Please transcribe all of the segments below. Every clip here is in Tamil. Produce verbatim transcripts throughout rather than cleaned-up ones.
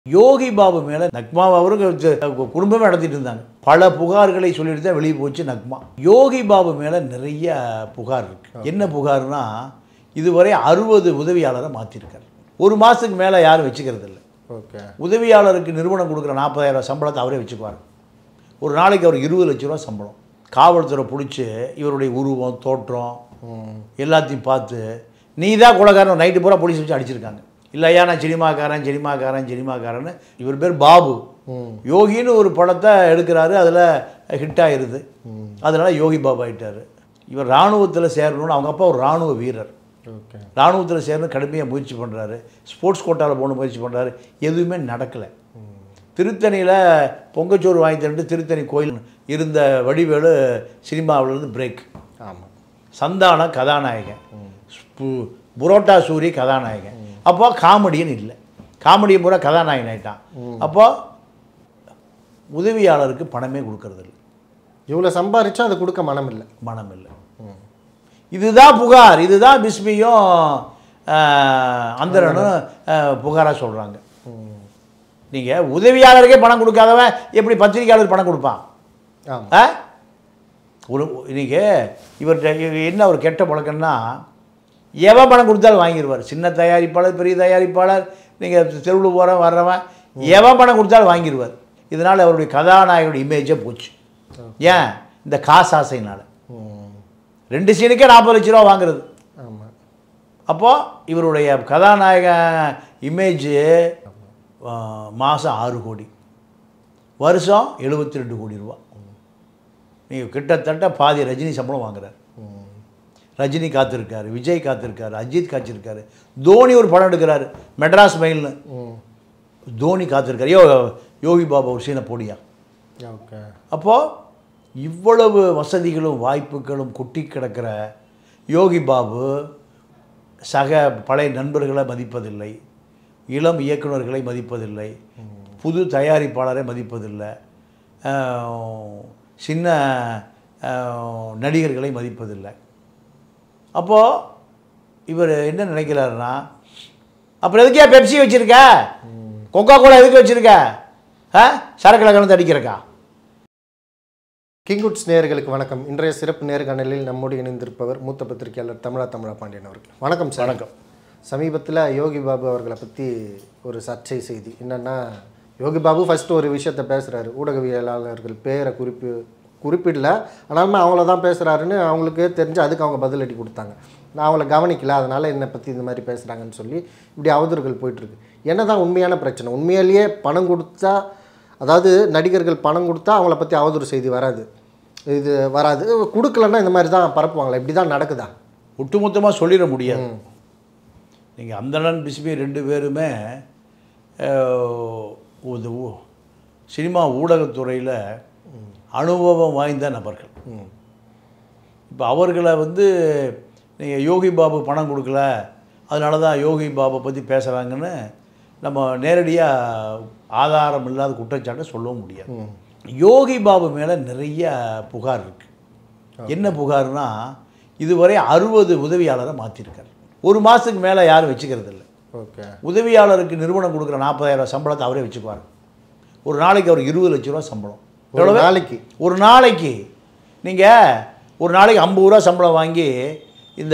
யோகி பாபு மேலே நக்மா அவருக்கு குடும்பமே நடத்திட்டு இருந்தாங்க. பல புகார்களை சொல்லிட்டு தான் வெளியே போச்சு நக்மா. யோகி பாபு மேலே நிறைய புகார் இருக்கு. என்ன புகார்னா, இதுவரை அறுபது உதவியாளரை மாற்றிருக்காரு. ஒரு மாதத்துக்கு மேலே யாரும் வச்சுக்கிறது இல்லை. ஓகே, உதவியாளருக்கு நிறுவனம் கொடுக்குற நாற்பதாயிரம் சம்பளத்தை அவரே வச்சுக்குவார். ஒரு நாளைக்கு அவர் இருபது லட்ச ரூபா சம்பளம். காவல்துறை பிடிச்சி இவருடைய உருவம் தோற்றம் எல்லாத்தையும் பார்த்து நீ தான் கொலைகாரன் நைட்டு பூரா போலீஸ் வச்சு அடிச்சிருக்காங்க. இல்லையா நான் சினிமாக்காரன் சினிமாக்காரன் சினிமாக்காரன்னு. இவர் பேர் பாபு. யோகின்னு ஒரு படத்தை எடுக்கிறாரு, அதில் ஹிட் ஆகிடுது. அதனால் யோகி பாபு ஆகிட்டார். இவர் இராணுவத்தில் சேரணும்னு அவங்க அப்பா ஒரு இராணுவ வீரர். ஓகே, இராணுவத்தில் சேரணும் கடுமையாக முயற்சி பண்ணுறாரு. ஸ்போர்ட்ஸ் கோட்டாவில் போகணும் முயற்சி பண்ணுறாரு. எதுவுமே நடக்கலை. திருத்தணியில் பொங்கச்சோறு வாங்கி தந்துட்டு திருத்தணி கோயில் இருந்த வடிவேலு சினிமாவிலேருந்து பிரேக். ஆமாம், சந்தான கதாநாயகன், புரோட்டா சூரி கதாநாயகன். அப்போ காமெடியன் இல்லை, காமெடியன் பூரா கதாநாயகன் ஆகிட்டான். அப்போ உதவியாளருக்கு பணமே கொடுக்கறது இல்லை. இவ்வளோ சம்பாதிச்சா அதை கொடுக்க மனம் இல்லை மனம் இல்லை இதுதான் புகார். இதுதான் பிஸ்மியும் அந்தரனும் புகாராக சொல்கிறாங்க. நீங்கள் உதவியாளருக்கே பணம் கொடுக்காதவன் எப்படி பத்திரிகையாளர் பணம் கொடுப்பான்? ஆ ஒரு இன்றைக்கி இவர்கிட்ட என்ன ஒரு கெட்ட பழக்கம்னா, எவன் பணம் கொடுத்தாலும் வாங்கிடுவார். சின்ன தயாரிப்பாளர் பெரிய தயாரிப்பாளர் நீங்கள் தெருவில் போகிற வர்றவன் எவன் பணம் கொடுத்தாலும் வாங்கிடுவார். இதனால் அவருடைய கதாநாயகனுடைய இமேஜே போச்சு. ஏன்? இந்த காசு ஆசையினால். ரெண்டு சீனுக்கே நாற்பது லட்ச ரூபா வாங்குறது. ஆமாம். அப்போது இவருடைய கதாநாயக இமேஜு மாதம் ஆறு கோடி, வருஷம் எழுபத்தி ரெண்டு கோடி ரூபா. நீங்கள் கிட்டத்தட்ட பாதி ரஜினி சம்பளம் வாங்குறார். ரஜினி காத்திருக்காரு, விஜய் காத்திருக்காரு, அஜித் காத்திருக்காரு, தோனி ஒரு படம் எடுக்கிறாரு மெட்ராஸ் மெயில்னு, தோனி காத்திருக்காரு. யோ யோகி பாபா ஒரு சீனை போடியா. ஓகே, அப்போது இவ்வளவு வசதிகளும் வாய்ப்புகளும் கொட்டி கிடக்கிற யோகி பாபு சக பழைய நண்பர்களை மதிப்பதில்லை, இளம் இயக்குநர்களை மதிப்பதில்லை, புது தயாரிப்பாளரை மதிப்பதில்லை, சின்ன நடிகர்களை மதிப்பதில்லை. அப்போது இவர் என்ன நினைக்கிறாருன்னா, அப்புறம் எதுக்கே பெப்சி வச்சுருக்க, கொக்கோ கோலா எதுக்கு வச்சுருக்க, ஆ சரக்கில் கலந்து அடிக்கிறக்கா? கிங்குட்ஸ் நேயர்களுக்கு வணக்கம். இன்றைய சிறப்பு நேர்காணலில் நம்மோடு இணைந்திருப்பவர் மூத்த பத்திரிகையாளர் தமிழா தமிழா பாண்டியன் அவர்கள். வணக்கம் சார். வணக்கம். சமீபத்தில் யோகி பாபு அவர்களை பற்றி ஒரு சர்ச்சை செய்தி என்னென்னா, யோகி பாபு ஃபஸ்ட்டு ஒரு விஷயத்தை பேசுகிறாரு, ஊடகவியலாளர்கள் பேரை குறிப்பு குறிப்பிடல, ஆனாலுமே அவங்கள தான் பேசுகிறாருன்னு அவங்களுக்கு தெரிஞ்சு அதுக்கு அவங்க பதிலடி கொடுத்தாங்க. நான் அவங்கள கவனிக்கல, அதனால் என்னை பற்றி இந்த மாதிரி பேசுகிறாங்கன்னு சொல்லி இப்படி அவதூறுகள் போயிட்டுருக்கு. என்ன தான் உண்மையான பிரச்சனை? உண்மையிலேயே பணம் கொடுத்தா, அதாவது நடிகர்கள் பணம் கொடுத்தா அவங்கள பற்றி அவதூறு செய்தி வராது, இது வராது, கொடுக்கலன்னா இந்த மாதிரி தான் பரப்புவாங்களா? இப்படி தான் நடக்குதா? ஒட்டுமொத்தமாக சொல்லிட முடியாது. நீங்கள் அந்தணன் பிஸ்மி ரெண்டு பேருமே சினிமா ஊடகத்துறையில் அனுபவம் வாய்ந்த நபர்கள். இப்போ அவர்களை வந்து நீங்கள் யோகி பாபு பணம் கொடுக்கல, அதனால தான் யோகி பாபை பற்றி பேசுகிறாங்கன்னு நம்ம நேரடியாக ஆதாரம் இல்லாத குற்றச்சாட்டை சொல்லவும் முடியாது. யோகி பாபு மேலே நிறைய புகார் இருக்குது. என்ன புகார்னா, இதுவரை அறுபது உதவியாளரை மாற்றிருக்கார். ஒரு மாதத்துக்கு மேலே யாரும் வச்சுக்கிறது இல்லை. ஓகே, உதவியாளருக்கு நிறுவனம் கொடுக்குற நாற்பதாயிரம் சம்பளத்தை அவரே வச்சுக்குவார். ஒரு நாளைக்கு அவர் இருபது லட்ச ரூபா சம்பளம். எவ்வளோ நாளைக்கு? ஒரு நாளைக்கு நீங்கள் ஒரு நாளைக்கு ஐம்பது ரூபா சம்பளம் வாங்கி இந்த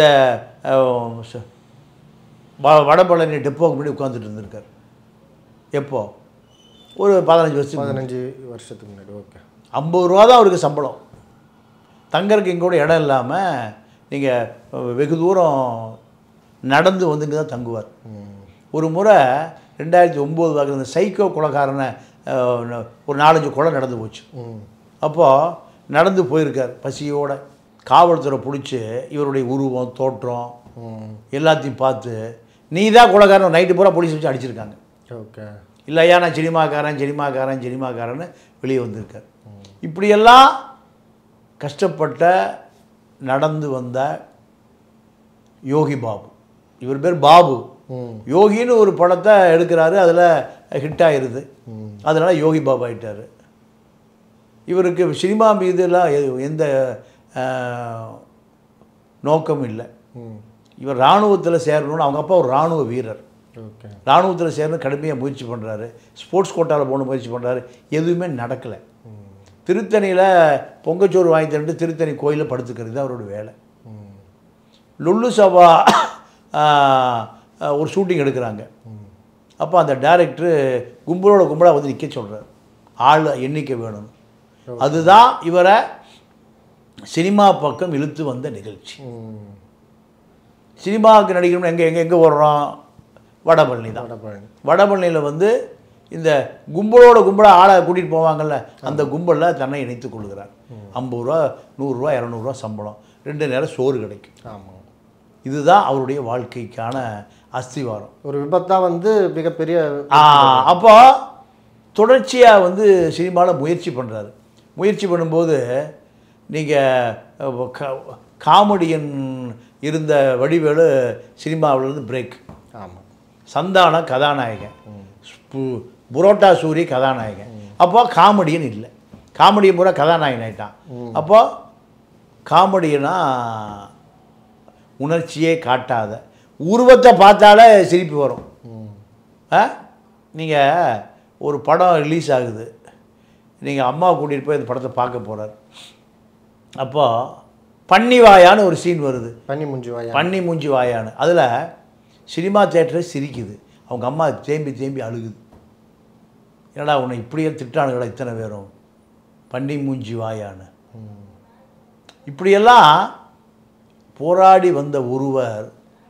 வடபழனி டெப்போக்கு முன்னாடி உட்காந்துட்டு இருந்திருக்கார். எப்போ? ஒரு பதினஞ்சு வருஷத்துக்கு பதினஞ்சு வருஷத்துக்கு முன்னாடி. ஓகே, ஐம்பது ரூபா தான் அவருக்கு சம்பளம். தங்கறதுக்கு இங்கே கூட இடம் இல்லாமல் நீங்கள் வெகு தூரம் நடந்து வந்து இங்கே தான் தங்குவார். ஒரு முறை ரெண்டாயிரத்தி ஒம்பது வாக்கில் இந்த சைக்கோ கொலைக்காரனை ஒரு நாலஞ்சு கொலை நடந்து போச்சு. அப்போது நடந்து போயிருக்கார் பசியோட. காவல்துறை பிடிச்சி இவருடைய உருவம் தோற்றம் எல்லாத்தையும் பார்த்து நீ தான் கொலைக்காரன் நைட்டு பூரா போலீஸ் வச்சு அடிச்சிருக்காங்க. ஓகே, இல்லையா நான் சினிமாக்காரன் சினிமாக்காரன் சினிமாக்காரன்னு வெளியே வந்திருக்கார். இப்படியெல்லாம் கஷ்டப்பட்ட நடந்து வந்த யோகி பாபு, இவர் பேர் பாபு. யோகின்னு ஒரு படத்தை எடுக்கிறாரு, அதில் ஹிட் ஆகிடுது. அதனால் யோகி பாபு ஆகிட்டார். இவருக்கு சினிமா மீதுலாம் எந்த நோக்கமும் இல்லை. இவர் இராணுவத்தில் சேரணும்னு அவங்க அப்பா ஒரு இராணுவ வீரர். ஓகே. இராணுவத்தில் சேர்ந்து கடுமையாக முயற்சி பண்ணுறாரு, ஸ்போர்ட்ஸ் கோட்டாவில் போகணும் முயற்சி பண்ணுறாரு, எதுவுமே நடக்கலை. திருத்தணியில் பொங்கச்சோறு வாங்கி தந்துட்டு திருத்தணி கோயிலில் படுத்துக்கிறது தான் அவரோட வேலை. லுல்லு சபா ஒரு ஷூட்டிங் எடுக்கிறாங்க. அப்போ அந்த டைரக்டரு கும்பலோட கும்பலாக வந்து நிற்க சொல்கிறார், ஆள் எண்ணிக்கை வேணும். அதுதான் இவரை சினிமா பக்கம் இழுத்து வந்த நிகழ்ச்சி. சினிமாவுக்கு நடிக்கணும்னு எங்கே எங்கே எங்கே ஓடுறோம்? வடபழனி தான். வடபழனி வடபழனியில் வந்து இந்த கும்பலோட கும்பலாக ஆளை கூட்டிகிட்டு போவாங்கள்ல, அந்த கும்பலில் தன்னை இணைத்து கொள்கிறார். ஐம்பது ரூபா நூறுரூவா இரநூறுவா சம்பளம், ரெண்டு நேரம் சோறு கிடைக்கும். ஆமாம். இதுதான் அவருடைய வாழ்க்கைக்கான அஸ்திவாரம். ஒரு விபத்தாக வந்து மிகப்பெரிய அப்போ தொடர்ச்சியாக வந்து சினிமாவில் முயற்சி பண்ணுறாரு. முயற்சி பண்ணும்போது நீங்கள் காமெடியன் இருந்த வடிவேலு சினிமாவிலேருந்து பிரேக். ஆமாம். சந்தான கதாநாயகன், புரோட்டா சூரி கதாநாயகன். அப்போ காமெடியன் இல்லை, காமெடியன் பூரா கதாநாயகன் ஆகிட்டான். அப்போ காமெடியனா உணர்ச்சியே காட்டாத, உருவத்தை பார்த்தாலே சிரிப்பு வரும். நீங்கள் ஒரு படம் ரிலீஸ் ஆகுது, நீங்கள் அம்மாவை கூட்டிகிட்டு போய் அந்த படத்தை பார்க்க போகிறார். அப்போ பன்னி வாயான்னு ஒரு சீன் வருது. பன்னி மூஞ்சி வாயா பன்னி மூஞ்சி வாயான்னு அதில் சினிமா தியேட்டர் சிரிக்குது, அவங்க அம்மா தேம்பி தேம்பி அழுகுது. என்னடா உன்னை இப்படியே திட்டானுங்களா இத்தனை பேரும், பன்னி மூஞ்சி வாயான்னு. இப்படியெல்லாம் போராடி வந்த ஒருவர்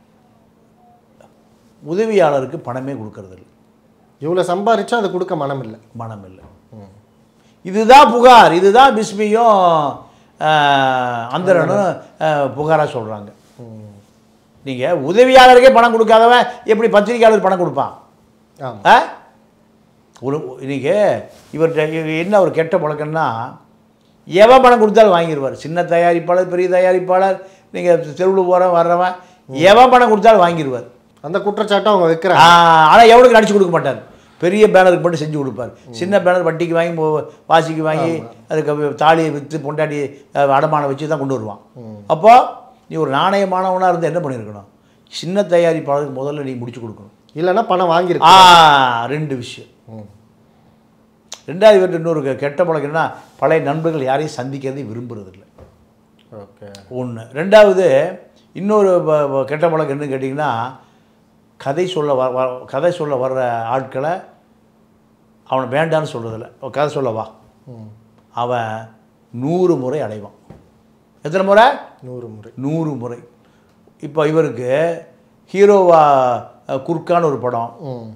உதவியாளருக்கு பணமே கொடுக்கறதில்லை. இவ்வளோ சம்பாரிச்சா அதை கொடுக்க மனம் இல்லை மனம் இல்லை. இதுதான் புகார், இதுதான் பிஸ்மியும் அந்தரனும் புகாராக சொல்கிறாங்க. நீங்கள் உதவியாளருக்கே பணம் கொடுக்காதவன் எப்படி பத்திரிகையாளருக்கு பணம் கொடுப்பான்? ஆ ஒரு இன்றைக்கி இவர்கிட்ட என்ன ஒரு கெட்ட பழக்கம்னா, எவன் பணம் கொடுத்தாலும் வாங்கிடுவார். சின்ன தயாரிப்பாளர், பெரிய தயாரிப்பாளர், நீங்கள் தெருவில் போகிற வர்றவன் எவன் பணம் கொடுத்தாலும் வாங்கிடுவார். அந்த குற்றச்சாட்டை அவங்க வைக்கிறாங்க. ஆனால் எவனுக்கு நடிச்சு கொடுக்க மாட்டார். பெரிய பேனருக்கு மட்டும் செஞ்சு கொடுப்பார். சின்ன பேனர் வட்டிக்கு வாங்கி வாசிக்கு வாங்கி அதுக்கு தாலியை விற்று பொண்டாட்டி அடமானம் வச்சு தான் கொண்டு வருவான். அப்போ நீ ஒரு நாணயமானவனாக இருந்து என்ன பண்ணியிருக்கணும்? சின்ன தயாரிப்பாளருக்கு முதல்ல நீ முடிச்சு கொடுக்கணும், இல்லைன்னா பணம் வாங்கியிருக்க. ரெண்டு விஷயம். ரெண்டாவது இவர்கிட்ட இன்னொரு கெட்ட பழக்கம்னா, பழைய நண்பர்கள் யாரையும் சந்திக்கிறதை விரும்புறதில்லை. ஓகே. ஒன்று. ரெண்டாவது இன்னொரு கெட்ட பழக்கம் என்னன்னு கேட்டிங்கன்னா, கதை சொல்ல வ கதை சொல்ல வர்ற ஆட்களை அவனை வேண்டான்னு சொல்கிறதில்ல. கதை சொல்ல வா, அவன் நூறு முறை அடைவான். எத்தனை முறை? நூறு முறை. நூறு முறை. இப்போ இவருக்கு ஹீரோவா குர்கான்னு ஒரு படம்,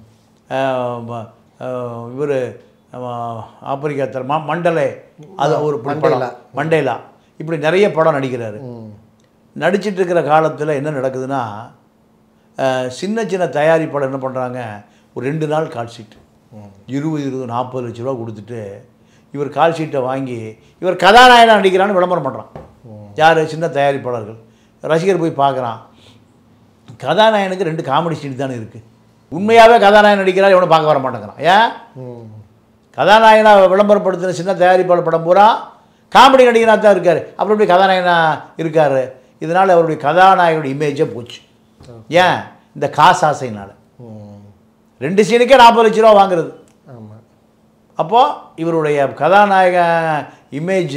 இவர் ஆப்பிரிக்கா மா மண்டலே அது ஒரு படம், மண்டேலா, இப்படி நிறைய படம் நடிக்கிறாரு. நடிச்சிட்டு இருக்கிற காலத்தில் என்ன நடக்குதுன்னா, சின்ன சின்ன தயாரிப்பாளர் என்ன பண்ணுறாங்க, ஒரு ரெண்டு நாள் கால் ஷீட் இருபது இருபது நாற்பது லட்ச ரூபா கொடுத்துட்டு இவர் கால் ஷீட்டை வாங்கி இவர் கதாநாயகனாக நடிக்கிறான்னு விளம்பரம் பண்ணுறான். யார்? சின்ன தயாரிப்பாளர்கள். ரசிகர் போய் பார்க்குறான், கதாநாயகனுக்கு ரெண்டு காமெடி சீட் தானே இருக்குது. உண்மையாகவே கதாநாயகன் நடிக்கிறார், இவனை பார்க்க வர மாட்டேங்கிறான். ஏன்? கதாநாயகனாக விளம்பரப்படுத்துகிற சின்ன தயாரிப்பாளர் படம் பூரா காமெடி நடிகனாக தான் இருக்கார், அப்புறம் எப்படி கதாநாயகனாக இருக்கார்? இதனால் அவருடைய கதாநாயகனுடைய இமேஜே போச்சு. ஏன்? இந்த காசு ஆசையினால். ரெண்டு சீனுக்கே நாற்பது லட்ச ரூபா வாங்குறது. ஆமாம். அப்போது இவருடைய கதாநாயக இமேஜு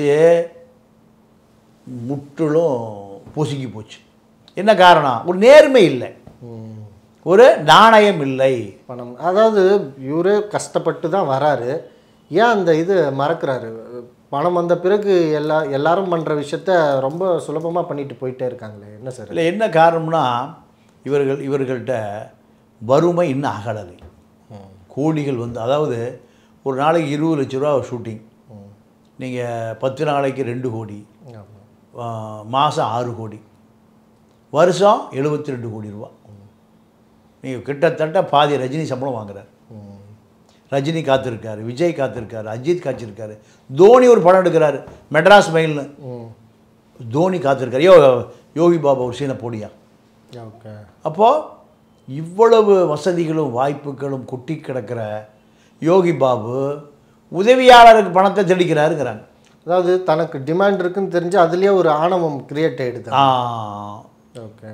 முற்றிலும் பொசுங்கி போச்சு. என்ன காரணம்? ஒரு நேர்மை இல்லை, ஒரு நாணயம் இல்லை. பணம், அதாவது இவரே கஷ்டப்பட்டு தான் வராரு, ஏன் அந்த இது மறக்கிறாரு? பணம் வந்த பிறகு எல்லா எல்லாரும் பண்ணுற விஷயத்த ரொம்ப சுலபமாக பண்ணிட்டு போயிட்டே இருக்காங்களே, என்ன சார்? இல்லை, என்ன காரணம்னா, இவர்கள் இவர்கள்ட்ட வறுமை இன்னும் அகலலை. கோடிகள் வந்து, அதாவது ஒரு நாளைக்கு இருபது லட்ச ரூபா ஷூட்டிங், நீங்கள் பத்து நாளைக்கு ரெண்டு கோடி, மாதம் ஆறு கோடி, வருஷம் எழுபத்தி ரெண்டு கோடி ரூபா. நீங்கள் கிட்டத்தட்ட பாதி ரஜினி சம்பளம் வாங்குறார். ரஜினி காத்திருக்காரு, விஜய் காத்திருக்காரு, அஜித் காத்திருக்காரு, தோனி ஒரு படம் எடுக்கிறாரு மெட்ராஸ் மெயில்னு, தோனி காத்திருக்காரு. யோ யோகி பாபா ஒரு சீனை போடியா. ஓகே. அப்போது இவ்வளவு வசதிகளும் வாய்ப்புகளும் கொட்டி கிடக்கிற யோகி பாபு உதவியாளருக்கு பணத்தை தெளிக்கிறாருங்கிறாங்க. அதாவது தனக்கு டிமாண்ட் இருக்குன்னு தெரிஞ்சு அதுலேயே ஒரு ஆணவம் கிரியேட் ஆகிடுது. ஆ ஓகே.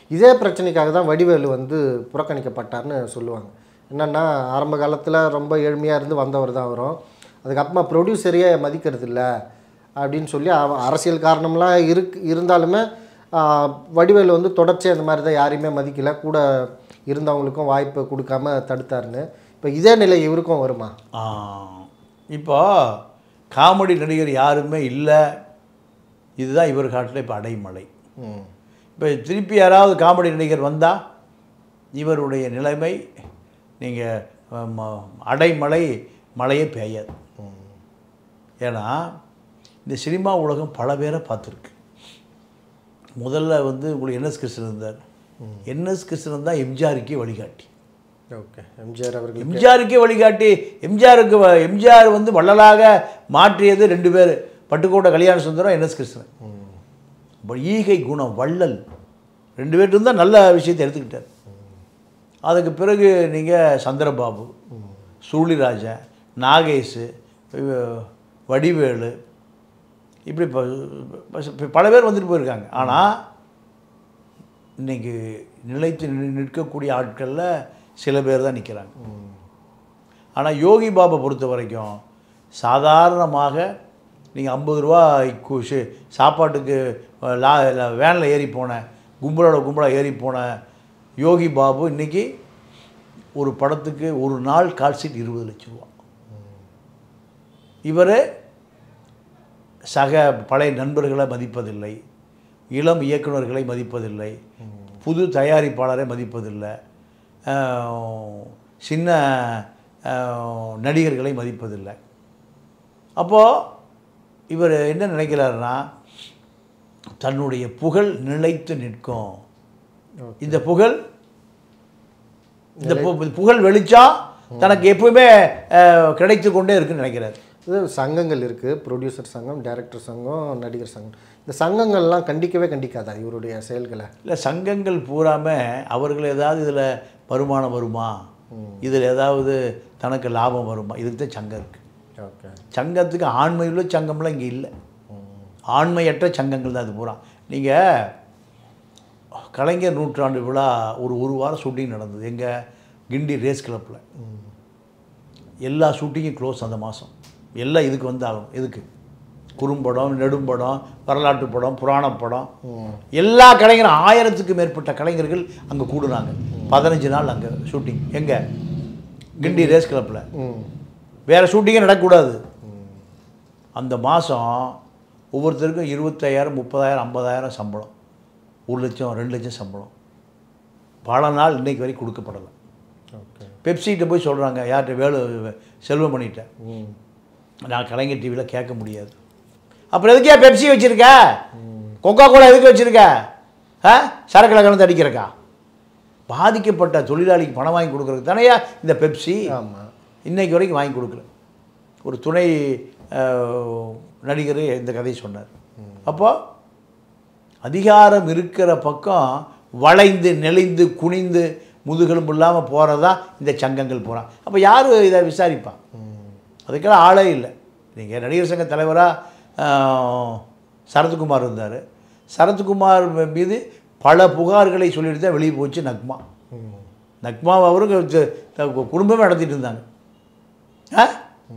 இதே பிரச்சனைக்காக தான் வடிவேலு வந்து புறக்கணிக்கப்பட்டார்னு சொல்லுவாங்க. என்னென்னா ஆரம்ப காலத்தில் ரொம்ப ஏழ்மையாக இருந்து வந்தவர் தான் வரும். அதுக்கப்புறமா ப்ரொடியூசரையே மதிக்கிறது இல்லை அப்படின்னு சொல்லி அவ அரசியல் காரணம்லாம் இருக்கு இருந்தாலுமே வடிவேலு வந்து தொடர்ச்சியாக இந்த மாதிரி தான் யாரையுமே மதிக்கலை, கூட இருந்தவங்களுக்கும் வாய்ப்பு கொடுக்காம தடுத்தாருன்னு. இப்போ இதே நிலை இவருக்கும் வருமா? இப்போ காமெடி நடிகர் யாருமே இல்லை, இதுதான் இவர் காட்டில் இப்போ அடைமலை. இப்போ திருப்பி யாராவது காமெடி நடிகர் வந்தால் இவருடைய நிலைமை நீங்கள் அடைமலை மழையே பெய்யாது. ஏன்னா இந்த சினிமா உலகம் பல பேரை பார்த்துருக்கு. முதல்ல வந்து உங்களுக்கு என்எஸ் கிருஷ்ணன் இருந்தார். என்எஸ் கிருஷ்ணன் தான் எம்ஜிஆருக்கே வழிகாட்டி. ஓகே, எம்ஜிஆர் அவர்கள் எம்ஜிஆருக்கே வழிகாட்டி. எம்ஜிஆருக்கு எம்ஜிஆர் வந்து வள்ளலாக மாற்றியது ரெண்டு பேர், பட்டுக்கோட்டை கல்யாண சுந்தரம், என்எஸ் கிருஷ்ணன். ஈகை குணம் வள்ளல் ரெண்டு பேர் இருந்தால் நல்ல விஷயத்தை எடுத்துக்கிட்டார். அதுக்கு பிறகு நீங்கள் சந்திரபாபு, சூழிராஜன், நாகேஷ், வடிவேலு, இப்படி பல பேர் வந்துட்டு போயிருக்காங்க. ஆனால் இன்றைக்கி நிலைத்து நிற்கக்கூடிய ஆட்களில் சில பேர் தான் நிற்கிறாங்க. ஆனால் யோகி பாபா பொறுத்த வரைக்கும் சாதாரணமாக நீங்கள் ஐம்பது ரூபா குஷு சாப்பாட்டுக்கு லா வேனில் ஏறி போன கும்பலோட கும்பலாக ஏறி போன யோகி பாபு இன்றைக்கி ஒரு படத்துக்கு ஒரு நாள் கால் சீட் இருபது லட்சம் ரூபா. இவர் சக பழைய நண்பர்களை மதிப்பதில்லை, இளம் இயக்குநர்களை மதிப்பதில்லை, புது தயாரிப்பாளரை மதிப்பதில்லை, சின்ன நடிகர்களை மதிப்பதில்லை. அப்போது இவர் என்ன நினைக்கிறாருன்னா தன்னுடைய புகழ் நிலைத்து நிற்கும். இந்த புகழ் இந்த புகழ் வெளிச்சா தனக்கு எப்பவுமே கிடைத்து கொண்டே இருக்குன்னு நினைக்கிறார். இது சங்கங்கள் இருக்குது, ப்ரொடியூசர் சங்கம், டைரக்டர் சங்கம், நடிகர் சங்கம். இந்த சங்கங்கள்லாம் கண்டிக்கவே கண்டிக்காதா இவருடைய செயல்களை? இல்லை, சங்கங்கள் பூராமல் அவர்கள் ஏதாவது இதில் வருமானம் வருமா, இதில் ஏதாவது தனக்கு லாபம் வருமா, இதுக்கு தான் சங்கம் இருக்குது. ஓகே, சங்கத்துக்கு ஆண்மையுள்ள சங்கம்லாம் இங்கே இல்லை, ஆண்மையற்ற சங்கங்கள் தான் அது பூரா. நீங்கள் கலைஞர் நூற்றாண்டு விழா ஒரு ஒரு வாரம் ஷூட்டிங் நடந்தது எங்கள் கிண்டி ரேஸ் கிளப்பில். எல்லா ஷூட்டிங்கும் க்ளோஸ் அந்த மாதம். எல்லாம் இதுக்கு வந்து ஆகும். எதுக்கு? குறும்படம், நெடும்படம், வரலாற்று படம், புராண படம், எல்லா கலைஞரும் ஆயிரத்துக்கு மேற்பட்ட கலைஞர்கள் அங்கே கூடுனாங்க. பதினஞ்சு நாள் அங்கே ஷூட்டிங் எங்கே கிண்டி ரேஸ் கிளப்பில். வேறு ஷூட்டிங்கே நடக்கக்கூடாது. அந்த மாதம் ஒவ்வொருத்தருக்கும் இருபத்தாயிரம், முப்பதாயிரம், ஐம்பதாயிரம் சம்பளம், ஒரு லட்சம், ரெண்டு லட்சம் சம்பளம். பல நாள் இன்றைக்கு வரைக்கும் கொடுக்கப்படலை. பெப்சிகிட்ட போய் சொல்கிறாங்க, யார்கிட்ட வேலு செல்வமணிகிட்ட, நான் கலைஞர் டிவியில் கேட்க முடியாது. அப்புறம் எதுக்கே பெப்சி வச்சுருக்க, கொக்கா கோலா எதுக்கு வச்சுருக்க, ஆ சரக்கில் கலந்து அடிக்கிறக்கா? பாதிக்கப்பட்ட தொழிலாளிக்கு பணம் வாங்கி கொடுக்குறதுக்கு தானேயா இந்த பெப்சி. ஆமாம், இன்றைக்கு வரைக்கும் வாங்கி கொடுக்கல. ஒரு துணை நடிகர் இந்த கதையை சொன்னார். அப்போது அதிகாரம் இருக்கிற பக்கம் வளைந்து நெளிந்து குனிந்து முதுகெலும்பு இல்லாமல் போகிறதான் இந்த சங்கங்கள் போகிறான். அப்போ யார் இதை விசாரிப்பான்? அதுக்கெல்லாம் ஆளே இல்லை. நீங்கள் நடிகர் சங்க தலைவராக சரத்குமார் இருந்தார். சரத்குமார் மீது பல புகார்களை சொல்லிட்டு தான் வெளியே போச்சு நக்மா. நக்மா அவருக்கு குடும்பமே நடத்திட்டு இருந்தாங்க. ஆ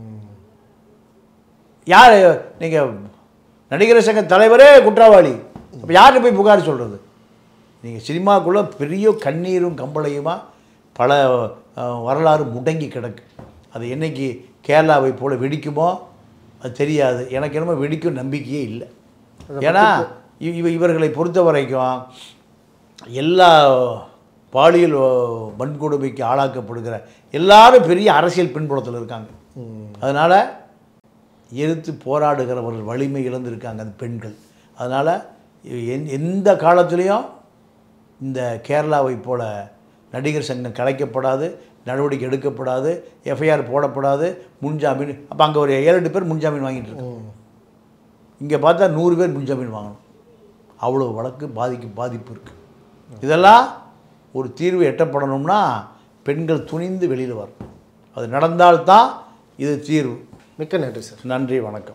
யார் நீங்கள் நடிகர் சங்க தலைவரே குற்றவாளி, அப்போ யார்கிட்ட போய் புகார் சொல்கிறது? நீங்கள் சினிமாக்குள்ளே பெரிய கண்ணீரும் கம்பளையுமா பல வரலாறு முடங்கி கிடக்கு. அது என்றைக்கு கேரளாவை போல் வெடிக்குமோ அது தெரியாது. எனக்கு என்னமோ வெடிக்கும் நம்பிக்கையே இல்லை. ஏன்னா இவ இவர்களை பொறுத்த வரைக்கும் எல்லா பாலியல் வன்கொடுமைக்கு ஆளாக்கப்படுகிற எல்லாரும் பெரிய அரசியல் பின்புலத்தில் இருக்காங்க. அதனால் எதிர்த்து போராடுகிறவர்கள் வலிமை இழந்திருக்காங்க அந்த பெண்கள். அதனால் எந்த காலத்துலேயும் இந்த கேரளாவை போல் நடிகர் சங்கம் கலைக்கப்படாது, நடவடிக்கை எடுக்கப்படாது, எஃப்ஐஆர் போடப்படாது, முன்ஜாமீன். அப்போ அங்கே ஒரு ஏழு எட்டு பேர் முன்ஜாமீன் வாங்கிட்டு இருக்காங்க. இங்கே பார்த்தா நூறு பேர் முன்ஜாமீன் வாங்கணும். அவ்வளோ வழக்கு பாதிக்கு பாதிப்பு இருக்குது. இதெல்லாம் ஒரு தீர்வு எட்டப்படணும்னா பெண்கள் துணிந்து வெளியில் வரணும். அது நடந்தால்தான் இது தீர்வு. மிக்க நன்றி சார். நன்றி, வணக்கம்.